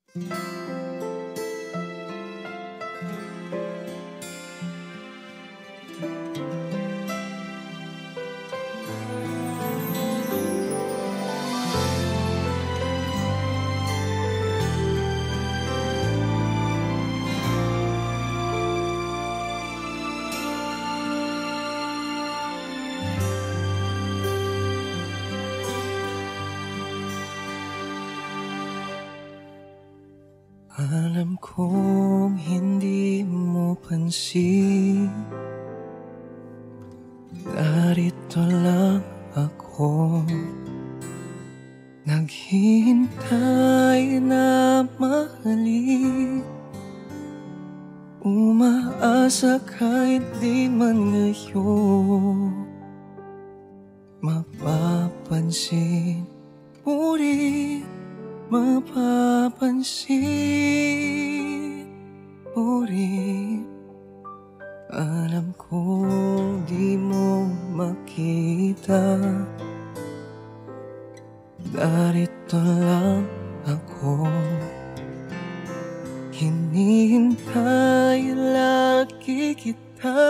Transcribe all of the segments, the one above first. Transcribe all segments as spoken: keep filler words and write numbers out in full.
Alam kong hindi mo pansin, narito lang ako, naghihintay na mahalin, umaasa kahit di man ngayon mapapansin mo rin. Mapapansin mo rin, alam kong di mo makita, narito lang ako, hinihintay lagi kita,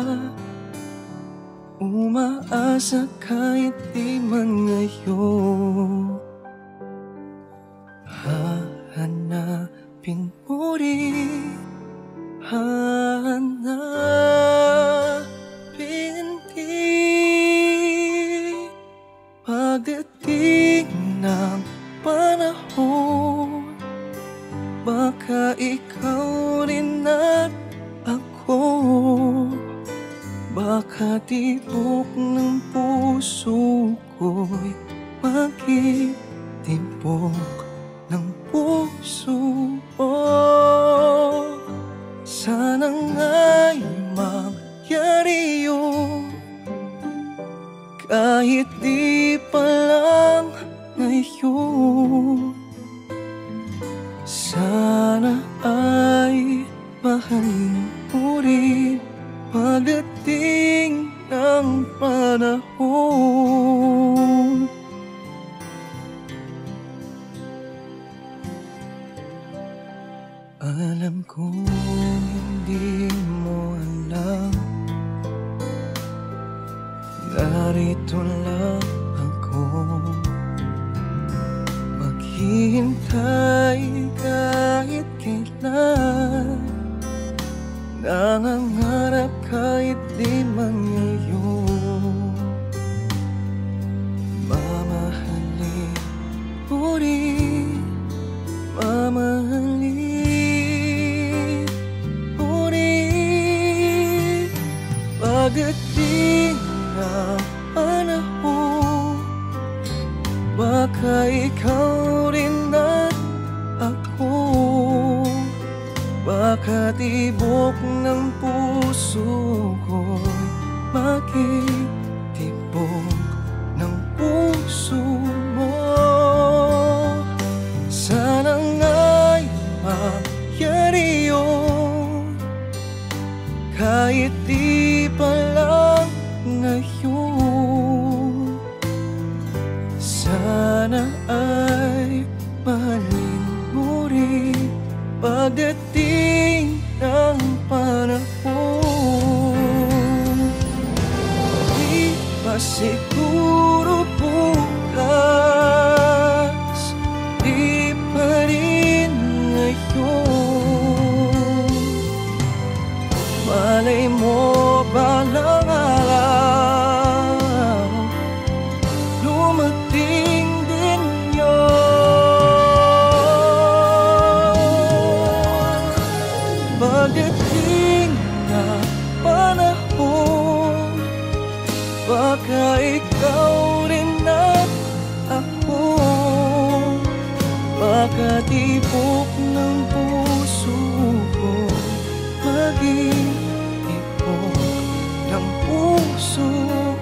umaasa kahit di man ngayon. Hahanapin mo rin, hahanapin din. Pagdating ng panahon, baka ikaw rin at ako, baka tibok ng puso ko'y magtitibok ng puso mo. Sana nga'y mangyari yun, kahit di pa lang ngayon. Sana ay mahalin mo rin pagdating ng panahon. Alam kong hindi mo alam, narito lang ako, maghihintay kahit kailan, nangangarap kahit di man ngayon. Mamahalin mo rin, mamahalin pagdating ng panahon, baka ikaw rin at ako, baka tibok ng puso ko'y magtitibok ng puso mo. Sana nga'y mangyari yun, kahit di pa lang ngayon. Sana ay mahalin mo rin pagdating ng panahon. Di pa siguro bukas, di pa rin ngayon. Malay mo balang araw, lumating din yun. Pagdating na panahon, baka ikaw rin at ako, baka tibok ng puso ko maging ng puso